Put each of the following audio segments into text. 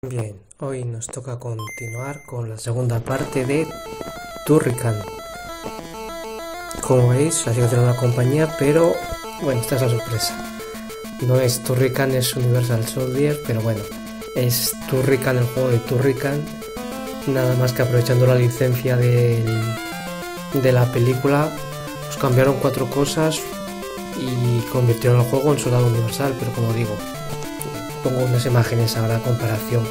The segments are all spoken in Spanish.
Bien, hoy nos toca continuar con la segunda parte de Turrican. Como veis, ha sido tener una compañía, pero bueno, esta es la sorpresa. No es Turrican, es Universal Soldier, pero bueno, es Turrican, el juego de Turrican. Nada más que aprovechando la licencia de la película, pues cambiaron 4 cosas y convirtieron el juego en Soldado Universal, pero como digo, pongo unas imágenes ahora a comparación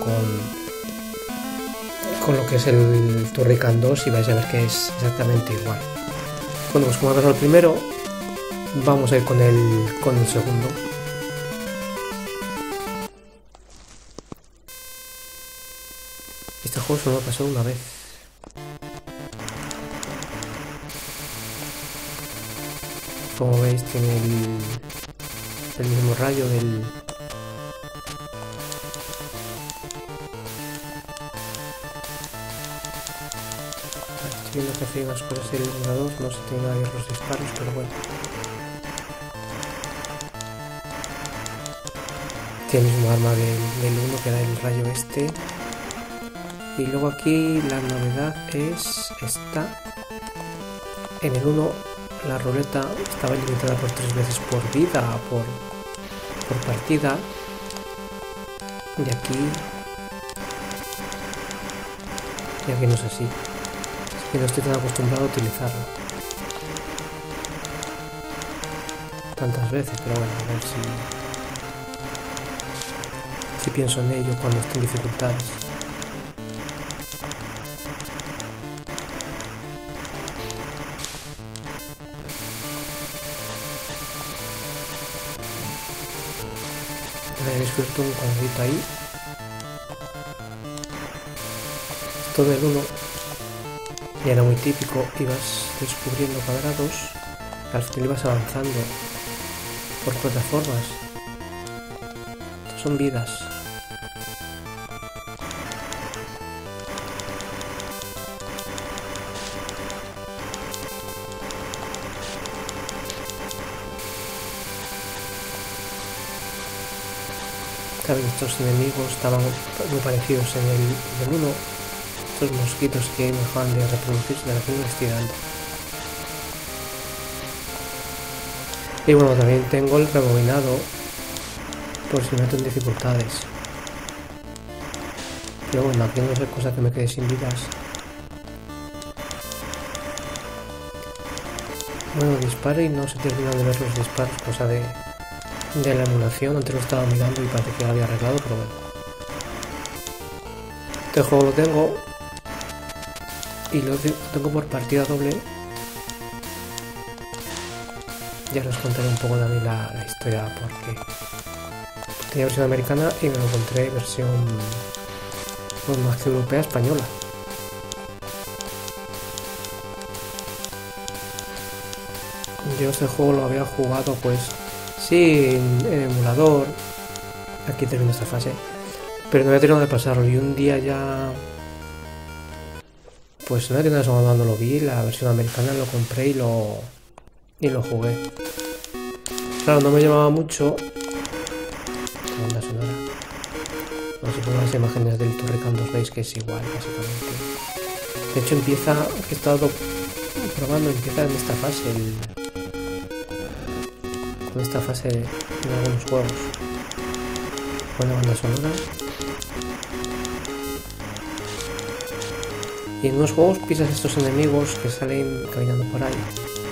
con lo que es el Turrican 2 y vais a ver que es exactamente igual. Bueno, pues como ha pasado el primero, vamos a ir con el segundo. Este juego solo me ha pasado una vez. Como veis, tiene el mismo rayo del... Estoy viendo que hace unas cosas el emulador, no se tiene nada de los disparos, pero bueno. Tiene el mismo arma del 1 que da el rayo este. Y luego aquí la novedad es esta. En el 1 la ruleta estaba limitada por 3 veces por vida, por partida. Y aquí no es así. Que no estoy tan acostumbrado a utilizarlo tantas veces, pero bueno, a ver si pienso en ello cuando esté en dificultades. He descubierto un cuadrito ahí. Esto del 1 y era muy típico, ibas descubriendo cuadrados, al final ibas avanzando por plataformas. Estas son vidas. Claro, estos enemigos estaban muy parecidos en el 1. Estos mosquitos que no dejan de reproducirse de la que investigando. Y bueno, también tengo el rebobinado por si me meto en dificultades. Pero bueno, aquí no es cosa que me quede sin vidas. Bueno, disparo y no se terminan de ver los disparos, cosa de la emulación. Antes lo estaba mirando y parece que lo había arreglado, pero bueno. Este juego lo tengo. Y lo tengo por partida doble. Ya os contaré un poco también la historia, porque tenía versión americana y me lo encontré versión pues, más que europea, española. Yo este juego lo había jugado pues sí en emulador. Aquí termino esta fase, pero no había terminado de pasarlo y un día ya pues no había tenido cuando lo vi, la versión americana, lo compré y lo jugué. Claro, no me llamaba mucho la banda sonora. No sé si pongo las imágenes del Turrican 2 veis que es igual, básicamente. De hecho empieza, he estado probando, empieza en esta fase, con esta fase de algunos juegos. Buena banda sonora. Y en unos juegos pisas estos enemigos que salen caminando por ahí.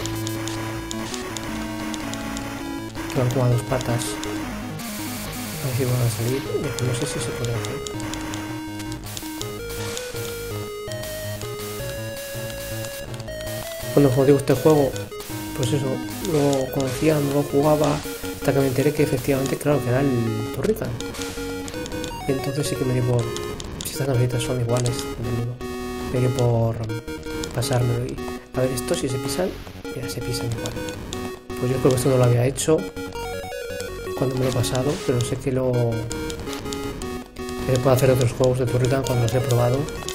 Que van como a 2 patas. A ver si van a salir. No sé si se puede hacer. Bueno, como digo, este juego, pues eso, lo conocía, no lo jugaba, hasta que me enteré que efectivamente, claro, que era el Turrican. Y entonces sí que me dio por... Si estas navecitas son iguales, me dio por pasármelo y a ver esto si se pisan, ya se pisan igual. Pues yo creo que esto no lo había hecho cuando me lo he pasado, pero sé que lo puedo hacer otros juegos de Turrican cuando los he probado.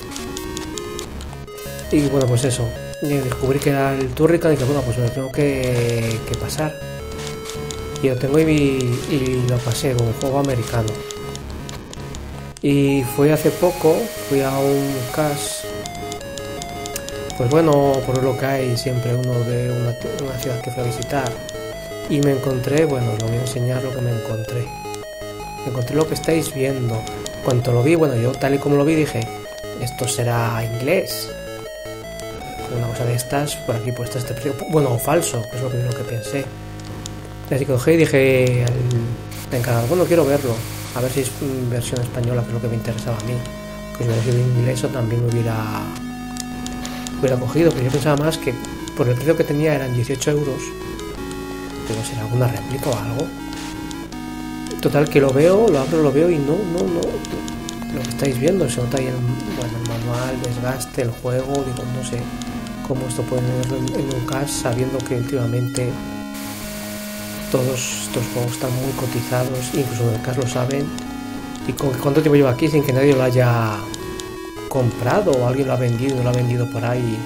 Y bueno, pues eso, descubrí que era el Turrican y que bueno, pues me lo tengo que pasar. Y lo tengo y lo pasé como un juego americano. Y fui hace poco, fui a un CAS. Pues bueno, por lo que hay siempre uno de una ciudad que fui a visitar. Y me encontré, bueno, os lo voy a enseñar lo que me encontré. Me encontré lo que estáis viendo. Cuando lo vi, bueno, yo tal y como lo vi dije, esto será inglés. Una cosa de estas, por aquí puesta este precio. Bueno, o falso, que es lo primero que pensé. Así que cogí y dije al encargado, bueno, quiero verlo. A ver si es versión española, que es lo que me interesaba a mí. Que si hubiera sido inglés o también lo hubiera cogido, pero yo pensaba más que por el precio que tenía eran 18 euros. Digo, ¿será alguna réplica o algo? Total, que lo veo, lo abro, lo veo y no. Lo que estáis viendo, se nota ahí el manual, desgaste, el juego. Digo, no sé cómo esto puede verlo en un CAS, sabiendo que últimamente todos estos juegos están muy cotizados, incluso en el CAS lo saben. Y cuánto tiempo lleva aquí sin que nadie lo haya comprado o alguien lo ha vendido por ahí,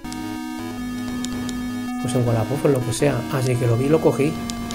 pues en Wallapop o lo que sea. Así que lo vi y lo cogí,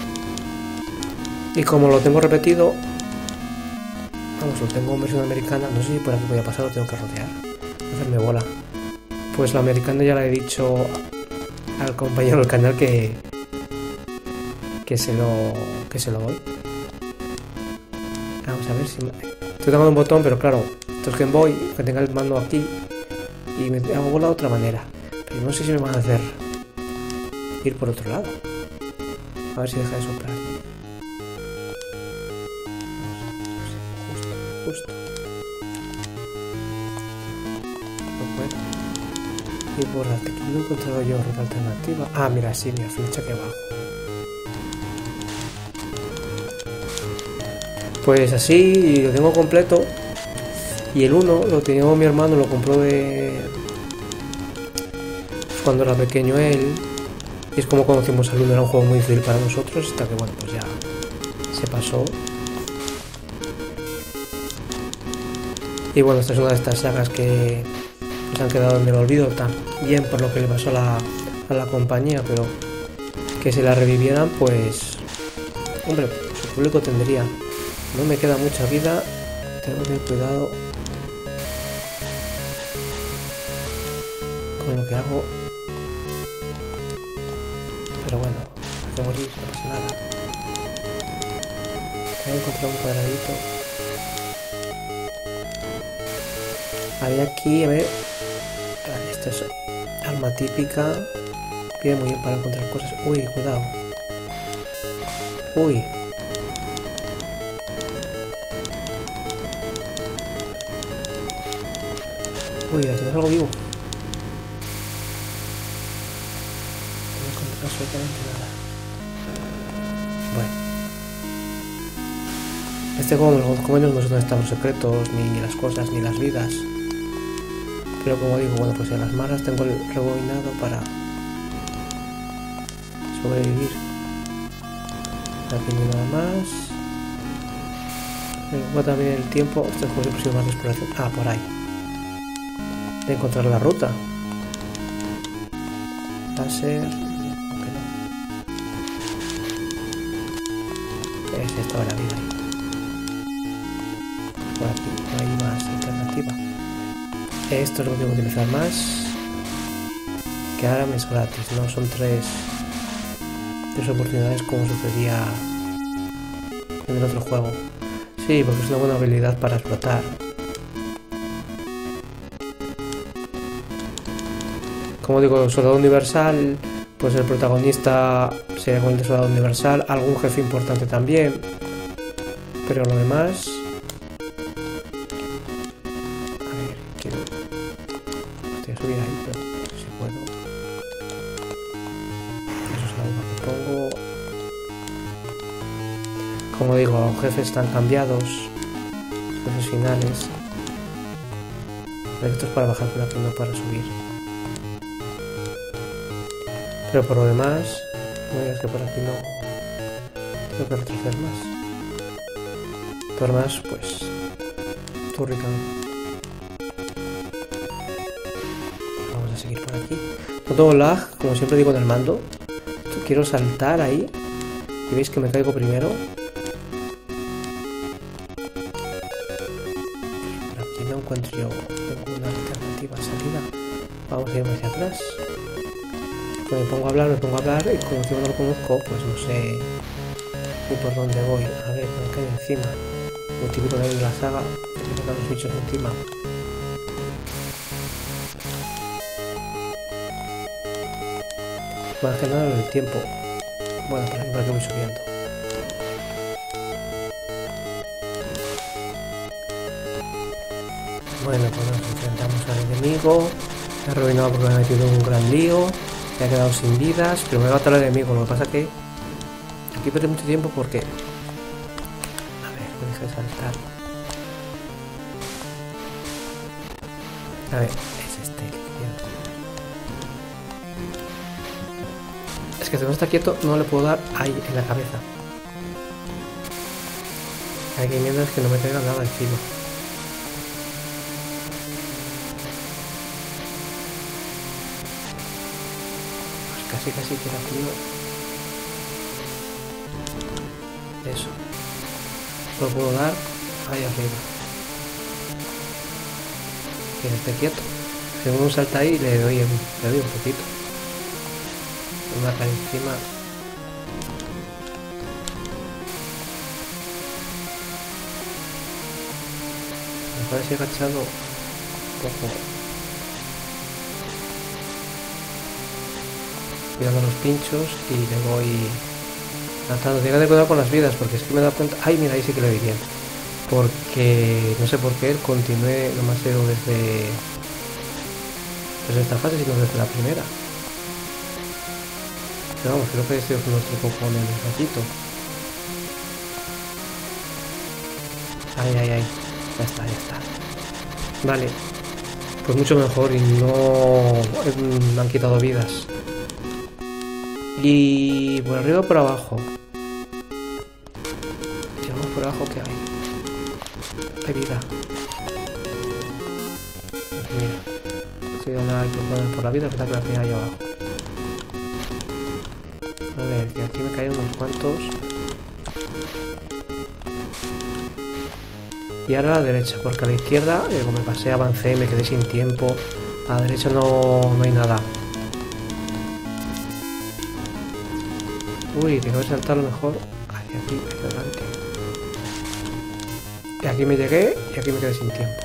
y como lo tengo repetido, vamos, lo tengo en versión americana, no sé si por aquí voy a pasar o tengo que rodear, hacerme bola. Pues la americana ya le he dicho al compañero del canal que se lo doy. Vamos a ver si estoy tocando un botón, pero claro, esto es Game Boy, que tenga el mando aquí y me hago bola de otra manera, pero no sé si me van a hacer ir por otro lado. A ver si deja de soplar. Justo. No puedo. Y por aquí no he encontrado yo otra alternativa. Ah, mira, sí, mira, flecha aquí abajo. Pues así lo tengo completo. Y el 1 lo tenía mi hermano, lo compró cuando era pequeño él. Y es como conocimos al 1, era un juego muy difícil para nosotros, hasta que bueno, pues ya se pasó. Y bueno, esta es una de estas sagas que pues han quedado en el olvido, también por lo que le pasó a la compañía, pero que si la revivieran, pues hombre, su público tendría. No me queda mucha vida, tengo que tener cuidado con lo que hago, pero bueno, hay que morir, no pasa nada. Voy a encontrar un cuadradito. Había aquí, a ver, esta es arma típica, viene muy bien para encontrar cosas. Uy, cuidado. Uy. Uy, aquí no es algo vivo. No he encontrado absolutamente nada. Bueno. Este juego, los jóvenes, no sé dónde están los secretos, ni las cosas, ni las vidas. Pero como digo, bueno, pues en las malas tengo el rebobinado para sobrevivir. Aquí no hay nada más. Luego también el tiempo. Este juego siempre ha sido más de exploración. Ah, por ahí. De encontrar la ruta. Láser. Aunque no. Es esta la vida ahí. Por aquí no hay más alternativa. Esto es lo que tengo que utilizar más. Que ahora me es gratis, ¿no? Son tres oportunidades como sucedía en el otro juego. Sí, porque es una buena habilidad para explotar. Como digo, soldado universal, pues el protagonista sería con el de soldado universal, algún jefe importante también, pero lo demás... A ver, quiero... Voy a subir ahí, pero si puedo... Eso es la uva que pongo... Como digo, los jefes están cambiados, jefes finales. Esto es para bajar por aquí, no para subir. Pero por lo demás, no digas que por aquí no tengo que retroceder más. Por lo demás, pues Turrican. Vamos a seguir por aquí. No tengo lag, como siempre digo en el mando. Quiero saltar ahí. Y veis que me caigo primero. no encuentro yo ninguna alternativa salida. Vamos a ir hacia atrás. Pues me pongo a hablar y como yo no lo conozco, pues no sé ni por dónde voy. A ver, me cae encima. Lo típico de la saga, que me sacan los bichos encima. Más que nada el tiempo. Bueno, por aquí voy subiendo. Bueno, pues nos enfrentamos al enemigo. Me he arruinado porque me he metido en un gran lío. Me he quedado sin vidas, pero me he matado al enemigo. Lo que pasa que aquí perdí mucho tiempo porque... A ver, me deja de saltar. A ver, es este. Es que si no está quieto no le puedo dar ahí en la cabeza. Hay que mientras que no me caiga nada encima. Casi que la tío. Eso. Lo puedo dar ahí arriba. Que esté quieto. Si uno salta ahí le doy un poquito. Me mata encima. Me parece agachado un poco. Cuidando los pinchos y le voy tratando. Tengo que cuidar con las vidas porque es que me he dado cuenta. Ay, mira, ahí sí que le doy bien. Porque no sé por qué él continúe, no me ha sido desde esta fase, sino desde la primera. Pero vamos, creo que este es nuestro con el ratito. Ay. Ya está. Vale. Pues mucho mejor y no me han quitado vidas. Y por arriba o por abajo. Si vamos por abajo, ¿qué hay? Hay vida. Pues mira, si no hay que poner por la vida, que está que la tiene ahí abajo. A ver, que aquí me caen unos cuantos. Y ahora a la derecha, porque a la izquierda, como me pasé, avancé, me quedé sin tiempo. A la derecha no hay nada. Uy, tengo que saltar a lo mejor hacia aquí, hacia adelante. Y aquí me llegué y aquí me quedé sin tiempo.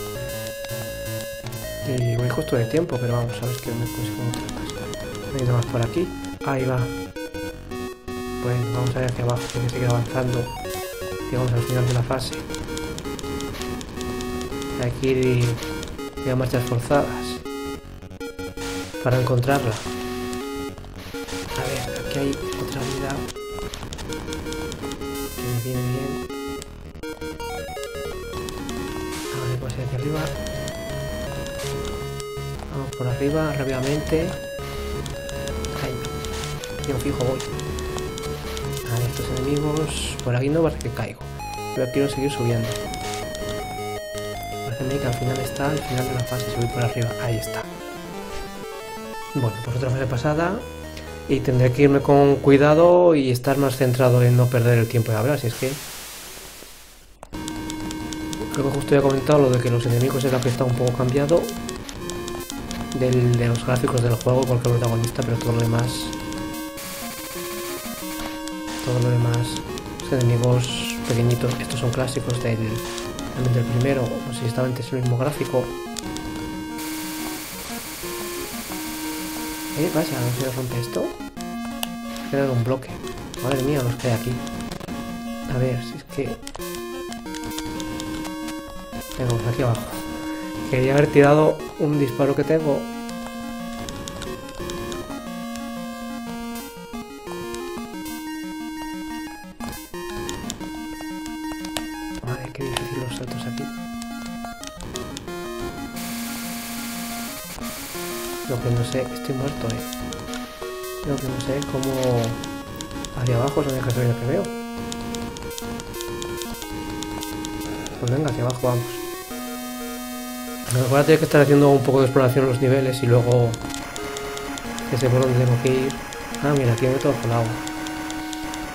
Y voy justo de tiempo, pero vamos, a ver que me consigo otra. Me he ido más por aquí. Ahí va. Bueno, vamos a ir hacia abajo, hay que seguir avanzando. Llegamos al final de la fase. Hay que ir a marchas forzadas para encontrarla. A ver, aquí hay otra vida que me viene bien. A ver, pues hacia arriba. Vamos por arriba rápidamente. Ahí. Yo fijo voy. A ver, estos enemigos. Por aquí no parece que caigo. Pero quiero seguir subiendo. Parece que al final está al final de la fase. Si voy por arriba. Ahí está. Bueno, pues otra fase pasada. Y tendré que irme con cuidado y estar más centrado en no perder el tiempo de hablar. Si es que... Creo que justo ya he comentado lo de que los enemigos es lo que está un poco cambiado. De los gráficos del juego, cualquier protagonista, pero todo lo demás... Los enemigos pequeñitos, estos son clásicos también del primero. No sé si estaba antes el mismo gráfico. ¿Qué pasa? ¿No se rompe esto? Ha quedado un bloque. Madre mía, los que hay aquí. A ver, si es que... Venga, aquí abajo. Quería haber tirado un disparo que tengo. Madre, qué difícil los saltos aquí. Lo que no sé, estoy muerto, Lo que no sé es cómo... Hacia abajo es la única salida que veo. Pues venga, hacia abajo vamos. Ahora tengo que estar haciendo un poco de exploración en los niveles y luego... Que sé por dónde tengo que ir. Ah, mira, aquí me todo por el agua.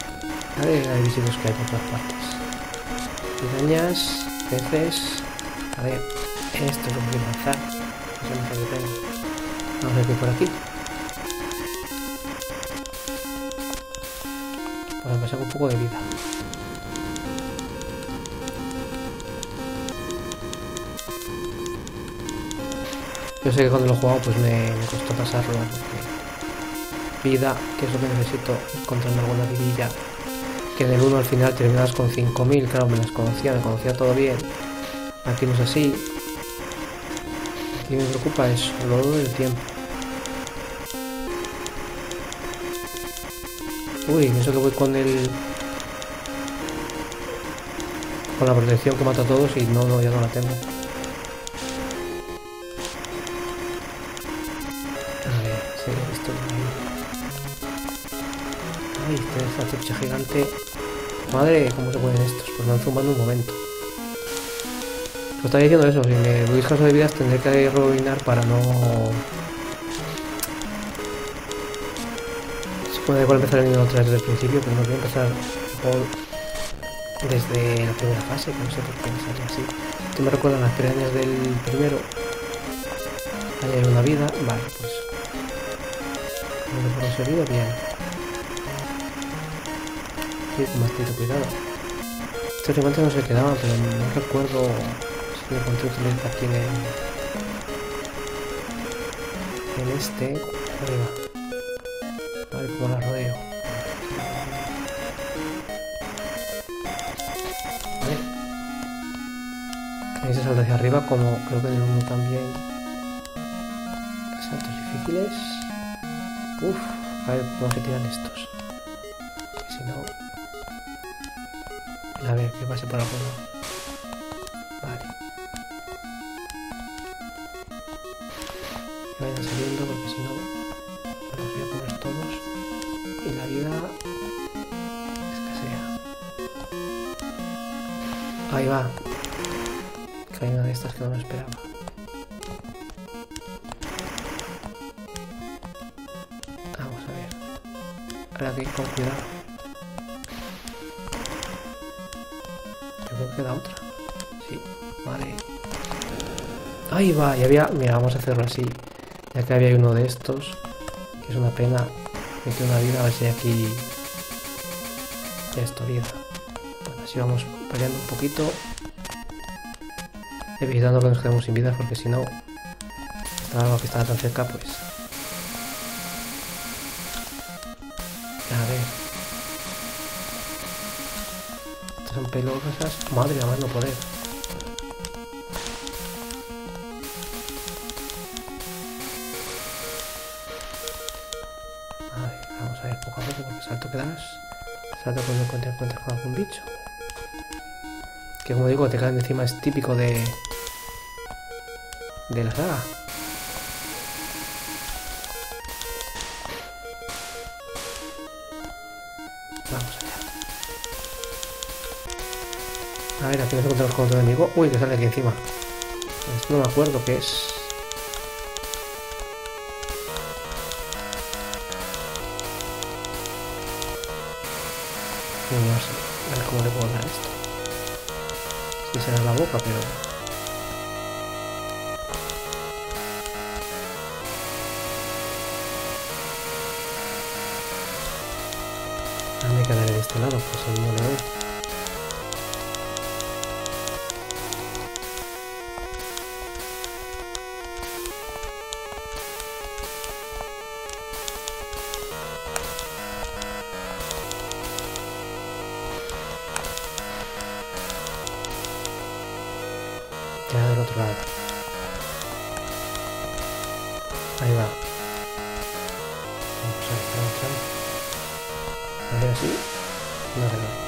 A ver, hay visibles que hay por todas partes. Pirañas, peces... A ver, esto es lo que quiero lanzar. Eso es lo que tengo. Vamos a ver qué hay por aquí. Bueno, me saco un poco de vida. Yo sé que cuando lo he jugado pues me costó pasarlo, porque vida, que es lo que necesito, encontrarme alguna vidilla. Que en el 1 al final terminas con 5000, claro, me conocía todo bien. Aquí no es así. Aquí me preocupa eso, lo del tiempo. Uy, eso que voy con el... con la protección que mata a todos y no, ya no la tengo. A ver, sí, esto ahí. Ay, esta trucha gigante. Madre, ¿cómo se ponen estos? Pues me han zumbado en un momento. Lo estaba diciendo eso, si me doy caso de vidas tendré que rebobinar para no... Se puede igual empezar el nivel 3 desde el principio, pero no quiero empezar desde la primera fase, que no sé por qué me sale así. Esto me recuerda a las pirañas del primero. Ahí hay una vida, vale, pues... por conseguido, bien. Sí, con bastante cuidado. Estos rimantes no se quedaban, pero no recuerdo si me encontré utilidad aquí en este. Ahí va. A ver cómo la rodeo. Vale. Ahí se salta hacia arriba, como creo que en el 1 también. Saltos difíciles. Uff, a ver cómo se tiran estos. Que si no... A ver, que pase por alguno. Vale. Que vayan saliendo porque si no me los voy a poner todos y la vida escasea. Ahí va. Que hay una de estas que no me esperaba. Vamos a ver. Ahora que ir con cuidado. Creo que queda otra. Sí, vale. Ahí va, y había... Mira, vamos a hacerlo así. Ya que había uno de estos. Que es una pena. Me queda una vida, a ver si hay aquí... Esto, vida. Bueno, así vamos peleando un poquito. Evitando que nos quedemos sin vidas, porque si no... Algo que estaba tan cerca, pues... A ver... Son pelosas. Madre, nada más no poder. A ver, vamos a ver poco a poco porque salto que das. Salto cuando encuentres con algún bicho. Que como digo, te caen encima es típico de la saga. Vamos allá. A ver, aquí nos encontramos con otro enemigo. Uy, que sale aquí encima. Esto no me acuerdo qué es. No sé. A ver cómo le puedo dar esto. Si será la boca, pero... me quedaré de este lado, pues no le doy. Ya del otro lado. Ahí va. Vamos a ver. A ver así. No se ve.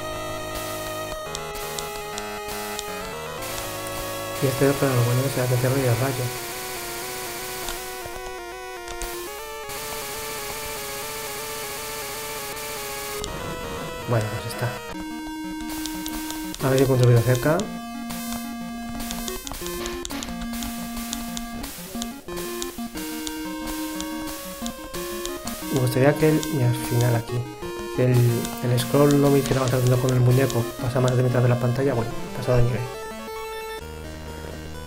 Y este otro, lo bueno es que te y el rayo. Bueno, pues está. A ver si encuentro vida cerca. Me gustaría que y al final aquí, que el scroll no me hiciera avanzar con el muñeco, pasa más de mitad de la pantalla, bueno, pasado de nivel.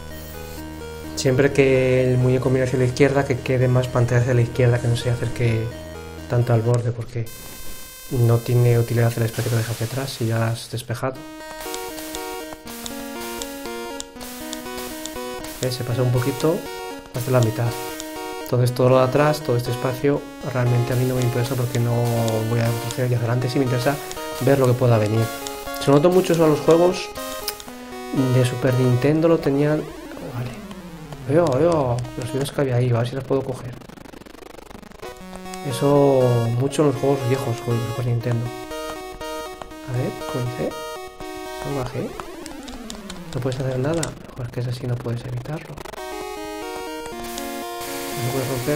Siempre que el muñeco mire hacia la izquierda, que quede más pantalla hacia la izquierda, que no se acerque tanto al borde, porque no tiene utilidad el espacio que deja hacia atrás si ya has despejado. Se pasa un poquito, hace la mitad. Entonces todo lo de atrás, todo este espacio, realmente a mí no me interesa porque no voy a retroceder hacia adelante. Sí me interesa ver lo que pueda venir. Se notó mucho eso a los juegos de Super Nintendo, lo tenían... Vale. Veo, los vídeos que había ahí, a ver si los puedo coger. Eso mucho en los juegos viejos con Super Nintendo. A ver, ¿cómo dice? Salvaje. No puedes hacer nada. Mejor es que es así, no puedes evitarlo. No puedes romper.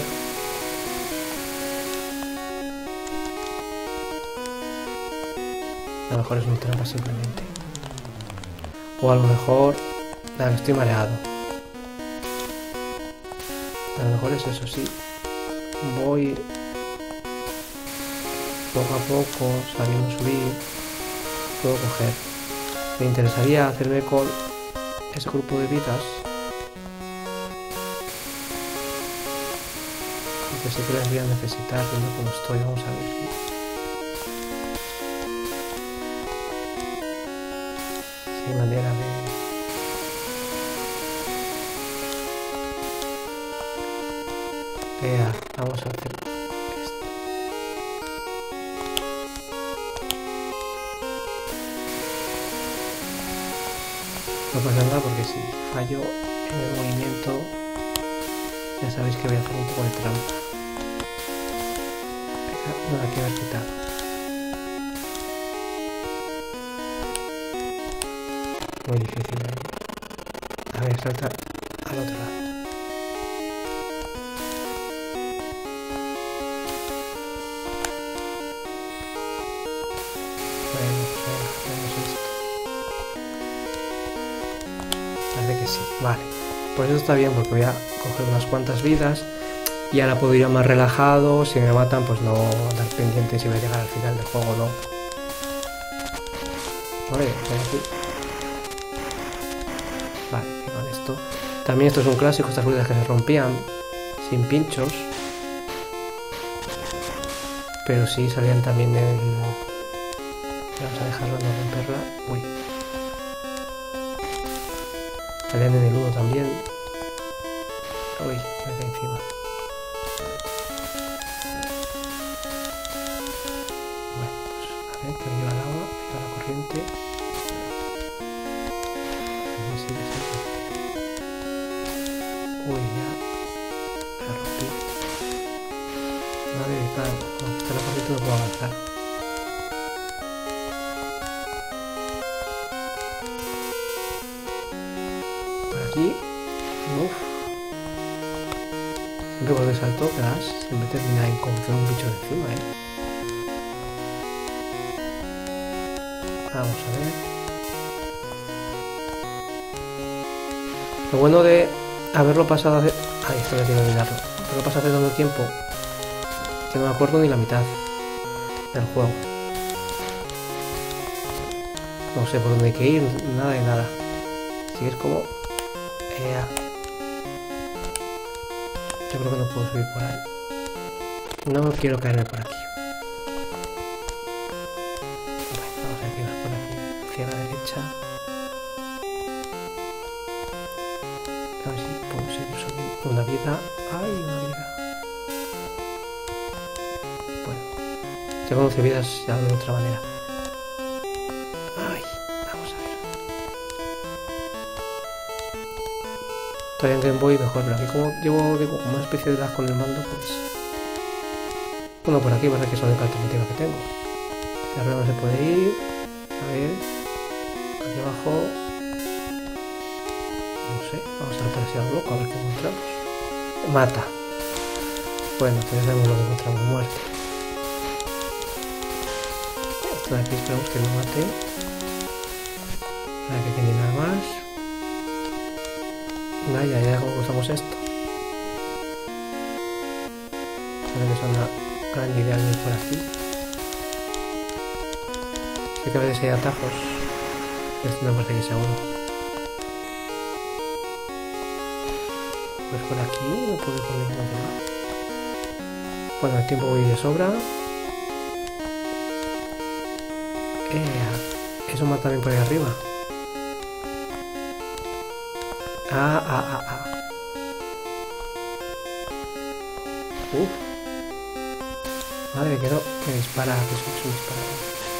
A lo mejor es un trampa simplemente. O a lo mejor... Nada, estoy mareado. A lo mejor es eso, sí. Voy poco a poco, sabiendo subir. Puedo coger. Me interesaría hacerme con ese grupo de vidas. Porque sé que las voy a necesitar viendo cómo estoy. Vamos a ver. Si hay manera de... Vamos a hacer esto. No pasa nada porque si fallo en el movimiento ya sabéis que voy a hacer un poco de trampa. No la quiero quitar. Muy difícil, ¿eh? A ver, salta al otro lado. Que sí, vale, pues eso está bien porque voy a coger unas cuantas vidas y ahora puedo ir más relajado. Si me matan, pues no dar pendiente si voy a llegar al final del juego o no. Vale, aquí. Vale, y con esto también esto es un clásico, estas ruedas que se rompían sin pinchos, pero sí salían también del... Vamos a dejarlo, no romperla. Uy. Salían en el 1 también. Uy, me cae encima. Bueno, pues a ver, que me lleva el agua, me lleva la corriente. Así de simple. Uy, ya la rompí. Madre de claro, como está la corriente no puedo avanzar. Aquí, uff, siempre cuando salto quedas, siempre termina en contra un bicho de encima, Vamos a ver. Lo bueno de haberlo pasado hace... Ay, esto me tiene que olvidarlo. Haberlo pasado hace tanto tiempo que no me acuerdo ni la mitad del juego. No sé por dónde hay que ir, nada de nada. Así es como... Yo creo que no puedo subir por ahí. No quiero caerme por aquí. Bueno, vamos a tirar por aquí. Hacia la derecha. A ver si puedo seguir subiendo. Una vida. ¡Ay, una vida! Bueno. Tengo 11 vidas ya de otra manera. ¡Ay! Vamos a ver. Todavía en Game Boy mejor, pero aquí como llevo digo, una especie de lag con el mando, pues... Bueno, por aquí parece que es la única alternativa que tengo. De arriba no se puede ir. A ver... Aquí abajo... No sé, vamos a saltar hacia el bloco a ver qué encontramos. Mata. Bueno, pues ya sabemos lo que encontramos, muerte. Esto de aquí esperamos que no mate. Para que quede nada más. Vaya, ya cómo usamos esto. Creo que es una gran idea de ir por aquí. Sé que a veces hay atajos. Esto no parece que sea uno. Pues por aquí no puedo ir por ningún lugar. Bueno, el tiempo voy de sobra. Eso mata también por ahí arriba. Madre, que no. Me dispara, que es un disparador.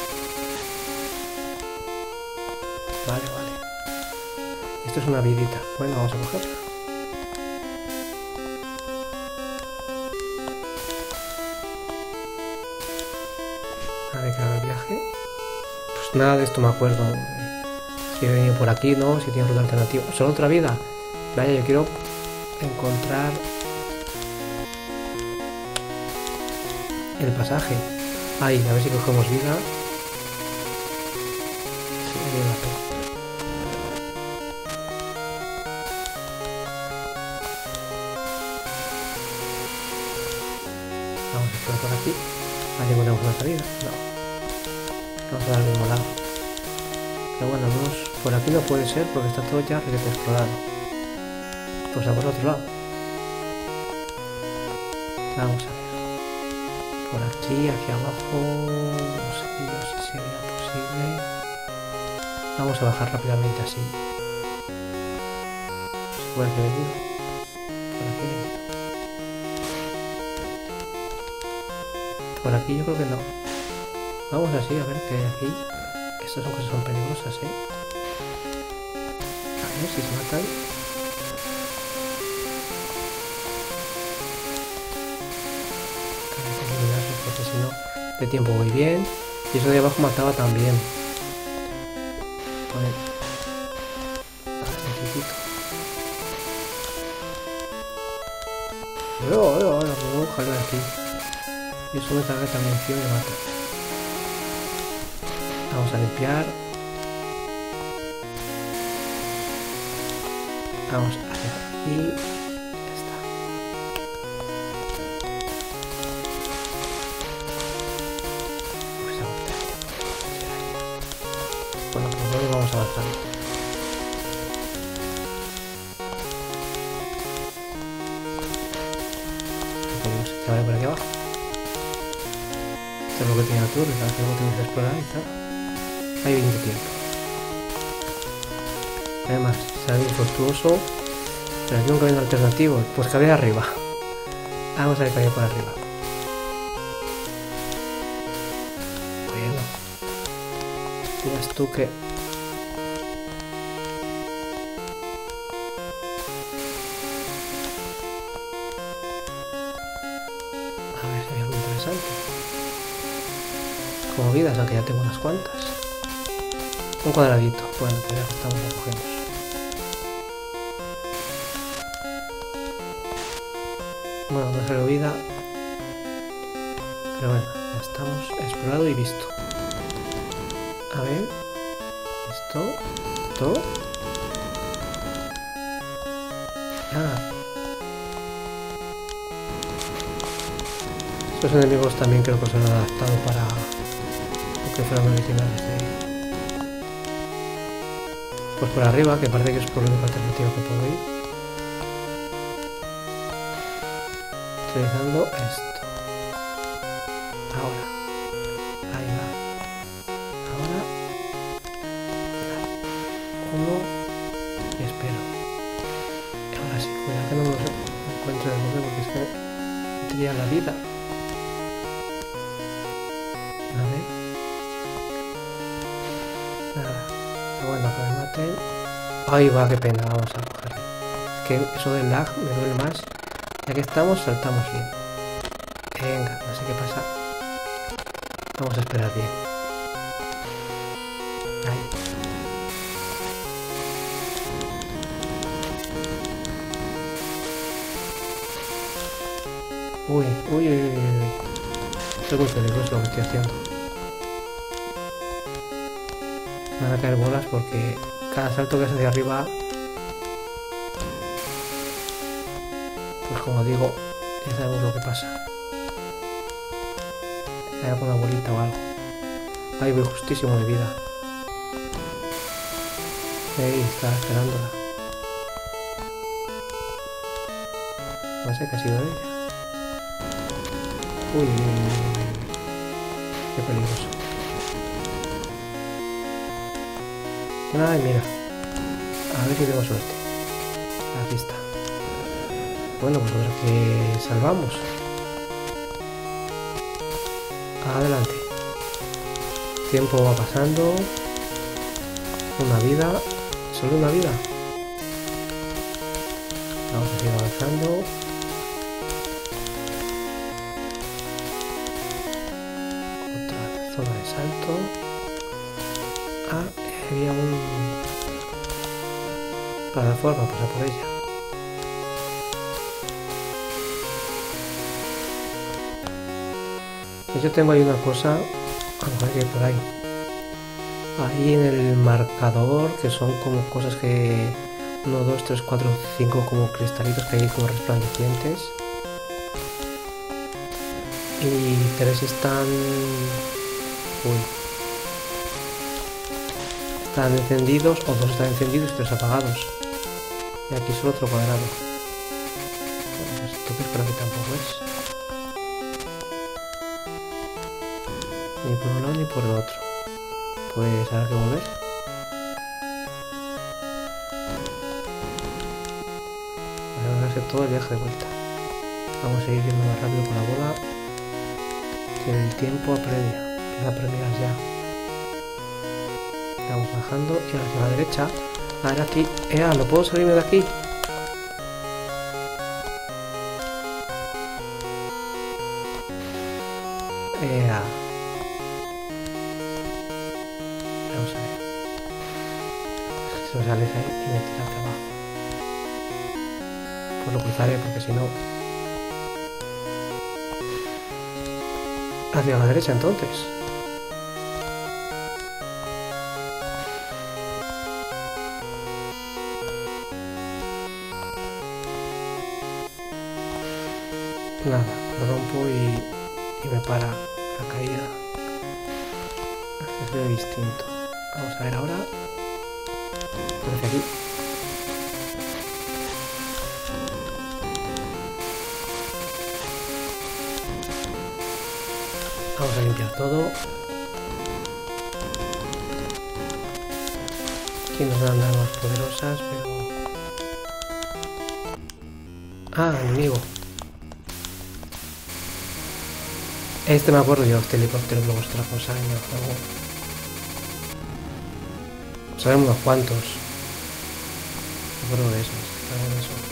Vale. Esto es una vidita. Bueno, vamos a cogerla. A ver, que haga el viaje. Pues nada de esto me acuerdo. Si he venido por aquí, ¿no? Si tiene ruta alternativa. ¿Solo otra vida? Vaya, yo quiero encontrar el pasaje. Ahí, a ver si cogemos vida. Sí, me dio la pena. Vamos a explorar por aquí. A ver si encontramos una salida. No. Vamos a dar al mismo lado. Pero bueno, vamos. Por aquí no puede ser porque está todo ya explorado. Pues a por otro lado. Vamos a ver. Por aquí, hacia abajo. No sé yo si sería posible. Vamos a bajar rápidamente así. Si por aquí he venido. Por aquí he venido. Por aquí yo creo que no. Vamos así a ver qué hay aquí. Estas son cosas peligrosas, ¿eh? A ver si se matan. Porque si no, de tiempo voy bien. Y eso de abajo mataba también. Bueno. Ahora me voy a bajar de aquí. Y eso me carga también y me mata. Vamos a limpiar. Vamos a hacer aquí. Ya está. Pues bueno, pues luego vamos avanzando. ¿Qué vale por aquí abajo? Esto es lo que tiene la torre, cada vez que tenemos que explorar y tal. Hay 20 tiempo. Además, será infructuoso. Pero aquí un camino alternativo. Pues que había arriba. Vamos a ver qué hay por arriba. Bueno. Dirás tú que... A ver si hay algo interesante. Como vidas, aunque ya tengo unas cuantas. Un cuadradito. Bueno, pues ya estamos, lo cogemos. Bueno, no salió vida. Pero bueno, ya estamos. Explorado y visto. A ver. Esto. Estos enemigos también creo que se han adaptado para lo que fueron originales de... Pues por arriba, que parece que es por la única alternativa que puedo ir. Utilizando esto. Ahora. Ahí va. Ahora. Uno. Y espero. Y ahora sí, cuidado que no me lo encuentre de nuevo porque es que me tira la vida. A ver. Nada. Pero bueno, que me maten. Ahí va, qué pena, vamos a cogerlo. Es que eso del lag me duele más. Ya que estamos, saltamos bien. Venga, no sé qué pasa. Vamos a esperar bien. Ahí. Uy. Esto es muy peligroso lo que estoy haciendo. Me van a caer bolas porque cada salto que hace de arriba, pues como digo, ya sabemos lo que pasa. Hay alguna bolita o algo. Ahí voy justísimo de vida. Ahí está esperándola. No sé qué ha sido de ella. Uy, qué peligroso. Ay, mira. A ver si tengo suerte. Aquí está. Bueno, pues a ver qué salvamos. Adelante. Tiempo va pasando. Una vida. Solo una vida. Vamos a seguir avanzando. Otra zona de salto. Ah, había un plataforma para por ella. Yo tengo ahí una cosa, a lo mejor que hay por ahí. Ahí en el marcador, que son como cosas que 1, 2, 3, 4, 5 como cristalitos que hay como resplandecientes. Y 3 están... Uy. Están encendidos, o 2 están encendidos y 3 apagados. Y aquí solo otro cuadrado. Bueno, pues entonces por aquí tampoco es. Ni por un lado ni por el otro. Pues habrá que volver. Vamos a hacer todo el viaje de vuelta. Vamos a ir yendo más rápido con la bola. Que el tiempo apremia. Empieza a apremiar ya. Estamos bajando y ahora hacia la derecha. A ver aquí. ¿No puedo salirme de aquí? Vamos a ver. Si me sales ahí y me tiras hacia abajo. Pues lo cruzaré porque si no... Hacia la derecha entonces. Nada, lo rompo y me para la caída. Este es distinto. Vamos a ver ahora. Por aquí. Vamos a limpiar todo. Aquí nos dan armas poderosas, pero... enemigo. Este me acuerdo yo, este helicóptero, luego es otra cosa en el juego. Sabemos unos cuantos. Me acuerdo de esos, algo de eso.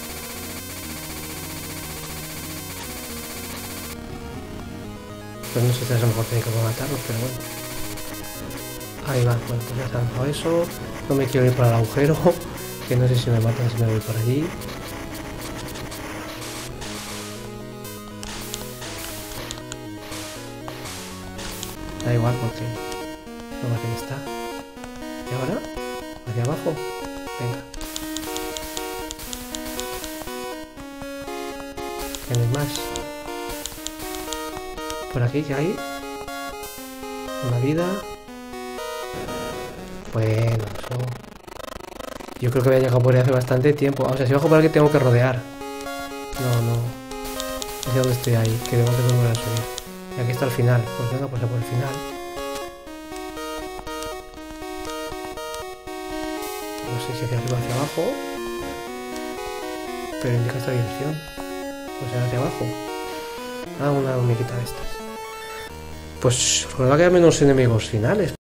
Pues no sé si a lo mejor tiene que matarlos, pero bueno. Ahí va, bueno, pues ya se ha lanzado eso. No me quiero ir para el agujero, que no sé si me matan si me voy por allí. Da igual porque no me hace que está. ¿Y ahora? ¿Hacia abajo? Venga. ¿Tienes más? Por aquí que hay una vida. Bueno, eso... Yo creo que voy a llegar por ahí hace bastante tiempo. O sea, si bajo por aquí tengo que rodear. No. No sé dónde estoy ahí, que debo de volver a subir. Y aquí está el final. Pues venga, pues a por el final. No sé si hacia arriba o hacia abajo. Pero indica esta dirección. Pues era hacia abajo. Una hormiguita de estas. Pues va a quedar menos enemigos finales.